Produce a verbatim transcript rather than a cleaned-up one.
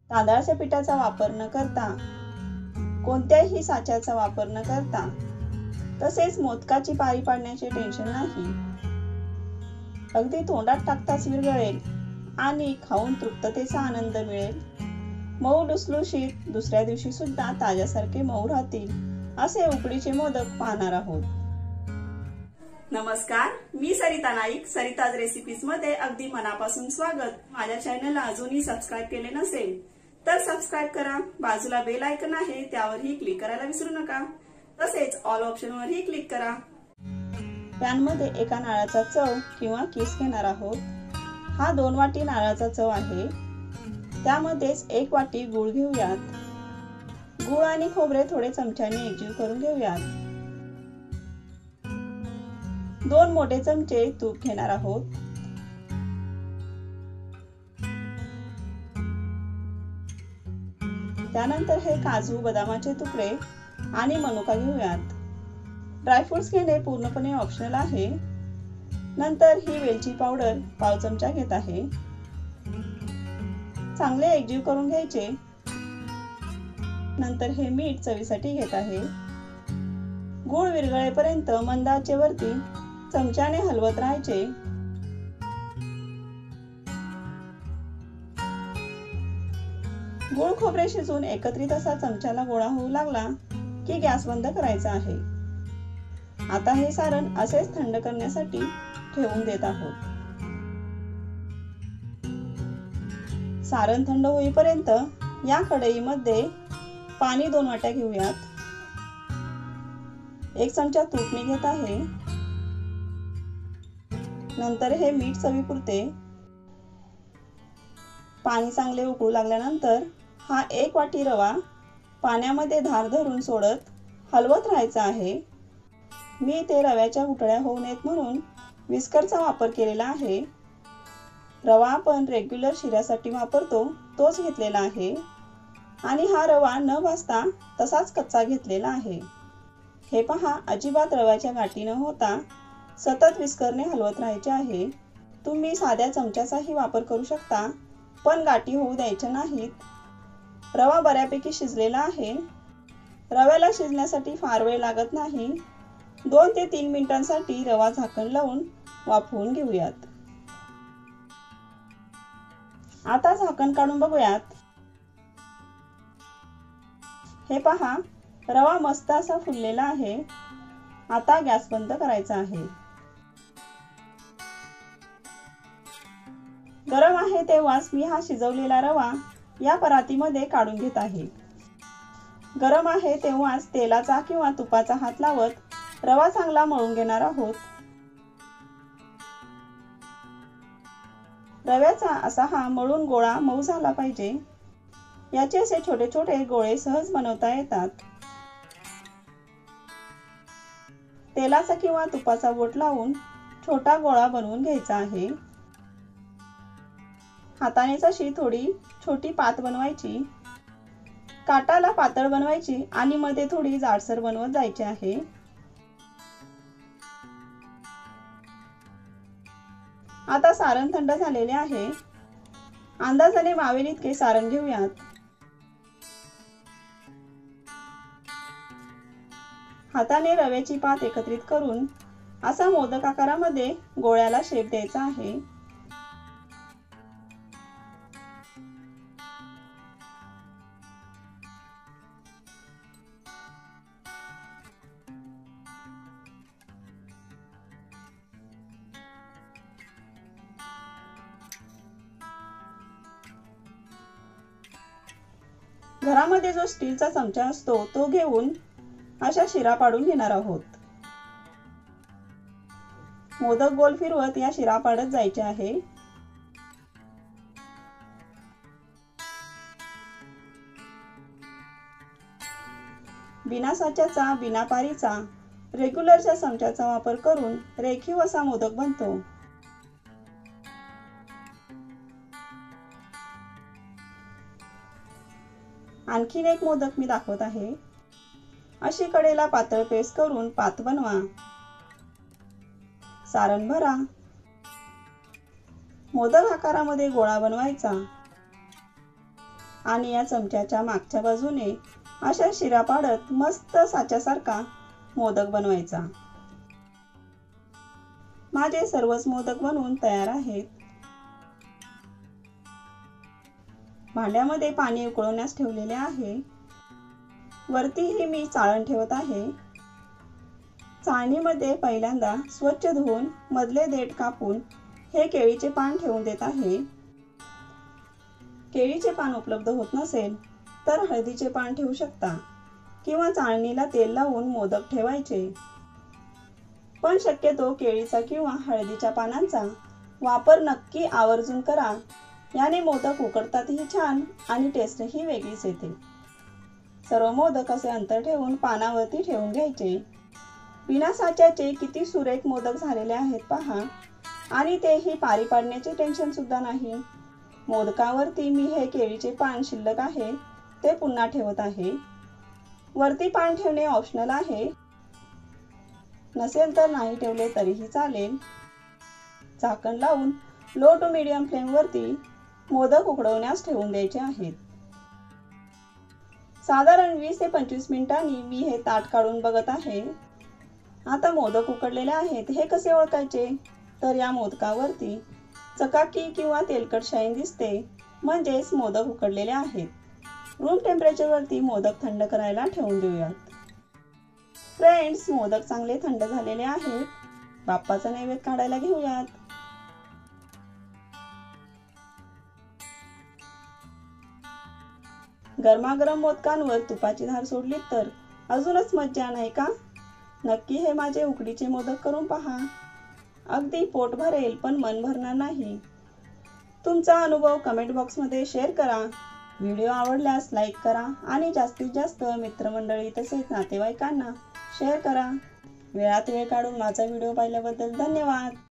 तांदळाच्या पिठाचा वापर न करता, कोणत्याही साच्याचा वापर न करता, तसेच मोदकाची पारी पाडण्याचे टेन्शन नाही. अगदी तोंडात टाकताच विरघळेल आणि खाऊन तृप्ततेचा आनंद मिळेल. मऊ लुसलुशीत, दुसऱ्या दिवशी सुद्धा ताज्यासारखे मऊ राहतील असे उकडीचे मोदक पाहणार आहोत. नमस्कार, मी सरिता नाईक. सरिताज रेसिपीज मध्ये अगदी मनापासून स्वागत. माझ्या चॅनलला अजूनही सबस्क्राईब केले नसेल तर सबस्क्राईब करा. बाजूला बेल आयकॉन आहे, त्यावरही क्लिक करायला विसरू नका. तसेच ऑल ऑप्शनवरही क्लिक करा. पॅन मध्ये एका नारळाचा चव किंवा किस घेणार आहोत. हा दोन वाटी नारळाचा चव आहे. त्यामध्येच एक वाटी गूळ घेऊयात. गूळ आणि खोबरे थोडे चमच्याने एकजीव करून घेऊयात. दोन मोठे चमचे तूप घेणार आहोत. त्यानंतर हे काजू, बदामाचे तुकडे आणि मनुका घेऊयात. ड्रायफ्रुट्स घेणे पूर्णपणे ऑप्शनल आहे. नंतर ही वेलची पावडर पाव चमचा घेत आहे. चांगले एकजीव करून घ्यायचे. नंतर हे मीठ चवीसाठी घेत आहे. गूळ विरघळेपर्यंत मंद आचेवरती चमच्याने हलवत राहायचे. गूळ खोबरे शिजून एकत्रित असा चमच्याला गोळा होऊ लागला की गॅस बंद करायचा आहे. आता हे सारण असेच थंड करण्यासाठी ठेवून देत आहोत. सारण थंड होईपर्यंत या कढईमध्ये पाणी दोन वाट्या घेऊयात. एक चमचा तूप मी घेत आहे. नंतर हे मीठ चवीपुरते. पाणी चांगले उकळू लागल्यानंतर हा एक वाटी रवा पाण्यामध्ये धार धरून सोडत हलवत राहायचा आहे. मी ते रव्याच्या गुठळ्या होऊ नयेत म्हणून विस्करचा वापर केलेला आहे. रवा आपण रेग्युलर शिऱ्यासाठी वापरतो तोच घेतलेला आहे आणि हा रवा न भाजता तसाच कच्चा घेतलेला आहे. हे पहा, अजिबात रव्याच्या गाठी न होता सतत विस्करने हलवत राहायचे आहे. तुम्ही साध्या चमच्याचाही वापर करू शकता, पण गाठी होऊ द्यायच्या नाहीत. रवा बऱ्यापैकी शिजलेला आहे. रव्याला शिजण्यासाठी फार वेळ लागत नाही. दोन ते तीन मिनिटांसाठी रवा झाकण लावून वाफवून घेऊयात. आता झाकण काढून बघूयात. हे पहा, रवा मस्त असा फुललेला आहे. आता गॅस बंद करायचा आहे. गरम आहे तेव्हाच मी हा शिजवलेला रवा या परातीमध्ये काढून घेत आहे. गरम आहे तेव्हाच तेलाचा किंवा तुपाचा हात लावत रवा चांगला मळून घेणार आहोत. रव्याचा असा हा मळून गोळा मऊ झाला पाहिजे. याचे असे छोटे छोटे गोळे सहज बनवता येतात. तेलाचा किंवा तुपाचा बोट लावून छोटा गोळा बनवून घ्यायचा आहे. हातानेच अशी थोडी छोटी पात बनवायची. काटाला पातळ बनवायची आणि मध्ये थोडी जाडसर बनवत जायची आहे. आता सारण थंड झालेले आहे. अंदाजाने मावेल इतके सारण घेऊयात. हाताने रव्याची पात एकत्रित करून असा मोदक आकारामध्ये गोळ्याला शेप द्यायचा आहे. घरामध्ये जो स्टीलचा चमचा असतो तो घेऊन अशा शिरा पाडून घेणार आहोत. मोदक गोल फिरवत या शिरा पाडत जायचे आहे. बिना साच्याचा, बिना पारीचा, रेग्युलरच्या चमच्याचा वापर करून रेखीव असा मोदक बनतो. आणखीन एक मोदक मी दाखवत आहे. अशी कडेला पातळ पेस्ट करून पात बनवा. सारण भरा. मोदक आकारामध्ये गोळा बनवायचा. आणि या चमच्याच्या मागच्या बाजूने अशा शिरा पाडत मस्त साच्यासारखा मोदक बनवायचा। माझे सर्वच मोदक बनवून तयार आहेत। भांड्यामध्ये पाणी उकळवण्यास ठेवलेले आहे। वरतीही मी चाळण ठेवत आहे। चाळणीमध्ये पहिल्यांदा स्वच्छ धुवून मधले देठ कापून हे केळीचे पान ठेवून देत आहे। केळीचे पान उपलब्ध होत नसेल तर हळदीचे पान ठेवू शकता किंवा चाळणीला तेल लावून मोदक ठेवायचे, पण शक्यतो केळीचा किंवा हळदीच्या पानांचा वापर नक्की आवर्जून करा। याने मोदक उकडतातही छान आणि टेस्टही वेगळीच येते। सर्व मोदक असे अंतर ठेवून पानावरती ठेवून घ्यायचे। बिना साच्याचे किती सुरेख मोदक झालेले आहेत पहा, आणि तेही पारी पाडण्याचे टेन्शन सुद्धा नाही। मोदकावरती मी हे केळीचे पान शिल्लक आहे ते पुन्हा ठेवत आहे। वरती पान ठेवणे ऑप्शनल आहे, नसेल तर नाही ठेवले तरीही चालेल। झाकण लावून लो टू मीडियम फ्लेम वरती मोदक उकडवण्यास ठेवून द्यायचे आहेत। साधारण वीस ते पंचवीस मिनिटांनी मी हे ताट काढून बघत आहे। आता मोदक उकडलेले आहेत हे कसे ओळखायचे, तर या मोदकावरती चकाकी किंवा तेलकट शाईन दिसते, म्हणजेच मोदक उकडलेले आहेत। रूम टेम्परेचर वरती मोदक थंड करायला ठेवून देऊयात। फ्रेंड्स, मोदक चांगले थंड झालेले आहेत। बाप्पाचा नैवेद्य काढायला घेऊयात। गरमागरम मोदकांवर तुपाची धार सोडली तर अजूनच मज्जा, नाही का? नक्की हे माझे उकडीचे मोदक करून पहा। अगदी पोट भरेल पण मन भरणार नाही। तुमचा अनुभव कमेंट बॉक्समध्ये शेअर करा। व्हिडिओ आवडल्यास लाईक करा आणि जास्तीत जास्त मित्रमंडळी तसेच नातेवाईकांना शेअर करा। वेळात वेळ काढून माझा व्हिडिओ पाहिल्याबद्दल धन्यवाद।